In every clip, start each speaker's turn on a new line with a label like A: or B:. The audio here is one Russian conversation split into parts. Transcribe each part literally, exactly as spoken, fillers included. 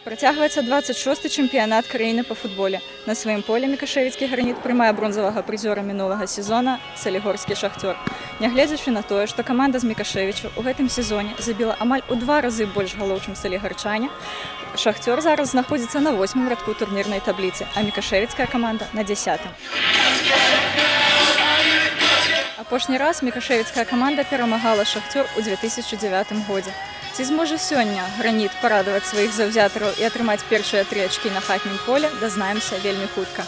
A: Працягваецца дваццаць шосты чэмпіянат краіны па футболе. На сваім полі мікашэвіцкі граніт прымае бронзавага прызёра мінулага сезона салігорскі шахцёр. Нягледзячы на тое, што каманда з Мікашэвічу ў гэтым сезоне забіла амаль у два разы больш галоў, чым салігарчане, шахцёр зараз знаходзіцца на восьмым радку турнірнай табліцы, а мікашэвіцкая каманда на дзясятым. Апошні раз мікашэвіцкая каманда перамагала шахцёр у дзве тысячы дзявятым годзе. Ці зможа сёння граніт парадаваць сваіх заўзятараў і атрымаць першыя тры ачкі на хатнім поле, дазнаемся вельмі хутка.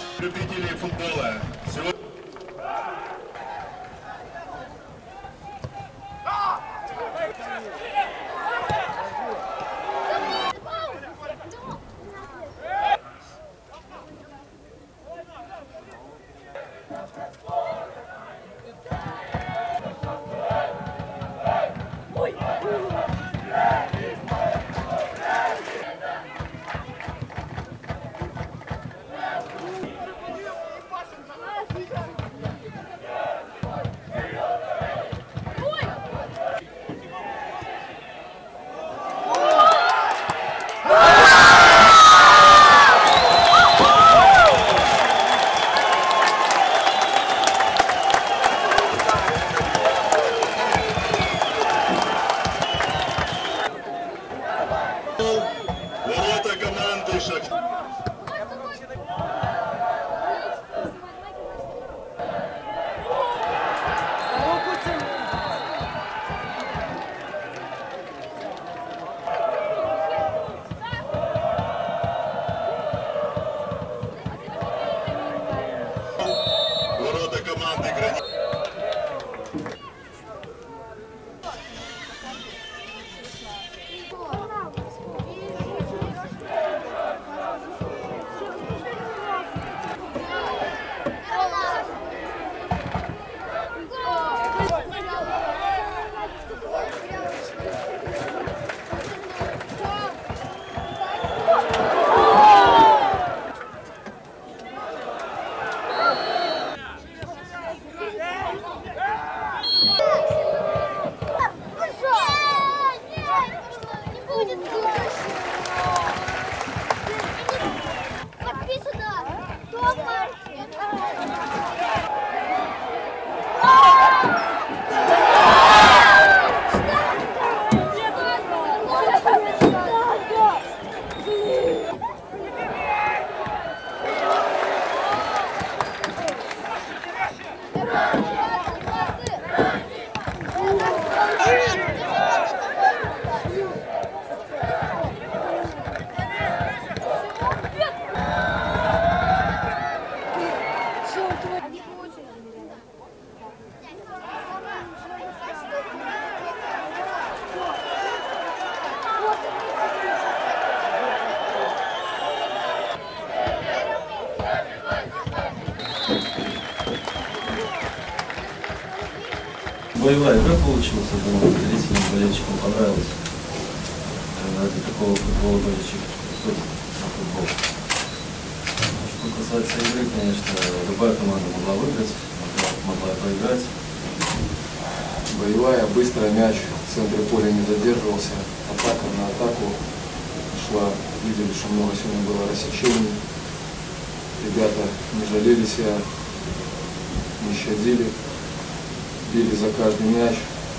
B: Ворота команды «Шахтер». Ворота команды «Гранит».
C: Боевая игра получилась, я думаю, зрителям, болельщикам понравилось. Ради такого футбола болельщик приходит на футбол. Что касается игры, конечно, любая команда могла выиграть, могла, могла проиграть.
D: Боевая, быстрый мяч, в центре поля не задерживался, атака на атаку шла. Видели, что много сегодня было рассечений. Ребята не жалели себя, не щадили. Били за каждый мяч.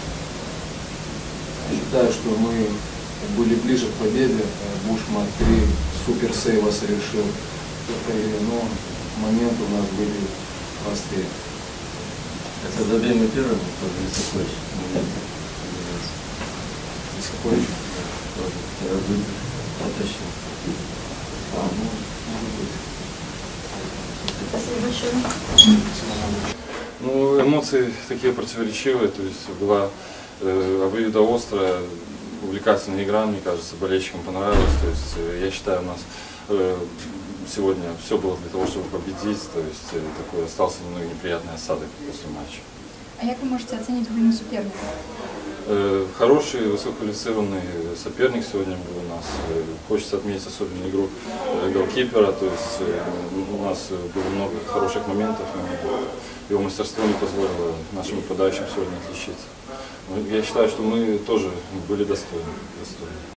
D: Считаю, что мы были ближе к победе. Бушман три супер сейва совершил. Но моменты у нас были простые.
C: Хотя забей мы первым, тоже Лисакович.
D: Лисакович?
C: Да, тоже. Протащил.
D: А, ну, может быть.
A: Спасибо большое.
E: Ну, эмоции такие противоречивые, то есть была э, обоюдоострая, увлекательная игра, мне кажется, болельщикам понравилось. То есть э, я считаю, у нас э, сегодня все было для того, чтобы победить, то есть э, такой остался немного неприятный осадок после матча.
A: А как вы можете оценить гульню соперника?
E: Э, хороший, высококвалифицированный соперник сегодня был у нас. Э, хочется отметить особенно игру э, голкипера, то есть э, у нас было много хороших моментов. Его мастерство не позволило нашим нападающим сегодня отличиться. Я считаю, что мы тоже были достойны. достойны.